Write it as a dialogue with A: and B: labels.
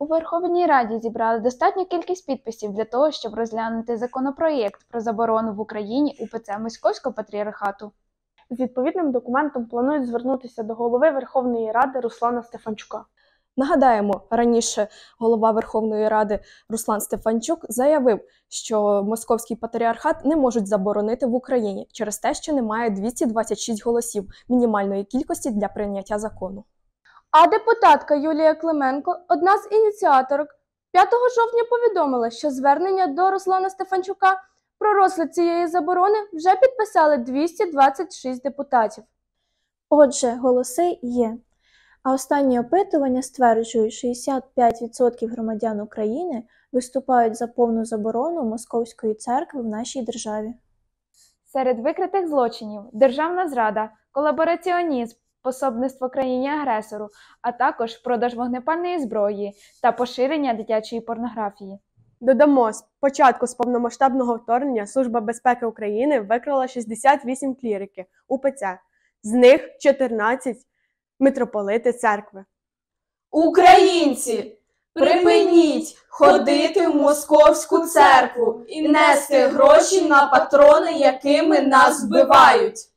A: У Верховній Раді зібрали достатню кількість підписів для того, щоб розглянути законопроєкт про заборону в Україні УПЦ Московського патріархату.
B: З відповідним документом планують звернутися до голови Верховної Ради Руслана Стефанчука.
C: Нагадаємо, раніше голова Верховної Ради Руслан Стефанчук заявив, що Московський патріархат не можуть заборонити в Україні через те, що немає 226 голосів мінімальної кількості для прийняття закону.
D: А депутатка Юлія Клименко, одна з ініціаторок, 5 жовтня повідомила, що звернення до Руслана Стефанчука про розгляд цієї заборони вже підписали 226 депутатів.
E: Отже, голоси є. А останні опитування стверджують, що 65% громадян України виступають за повну заборону Московської церкви в нашій державі.
A: Серед викритих злочинів – державна зрада, колабораціонізм, пособництво країні-агресору, а також продаж вогнепальної зброї та поширення дитячої порнографії.
F: Додамо, з початку повномасштабного вторгнення Служба безпеки України викрила 68 кліриків УПЦ, з них 14 – митрополити церкви.
G: Українці, припиніть ходити в московську церкву і нести гроші на патрони, якими нас вбивають.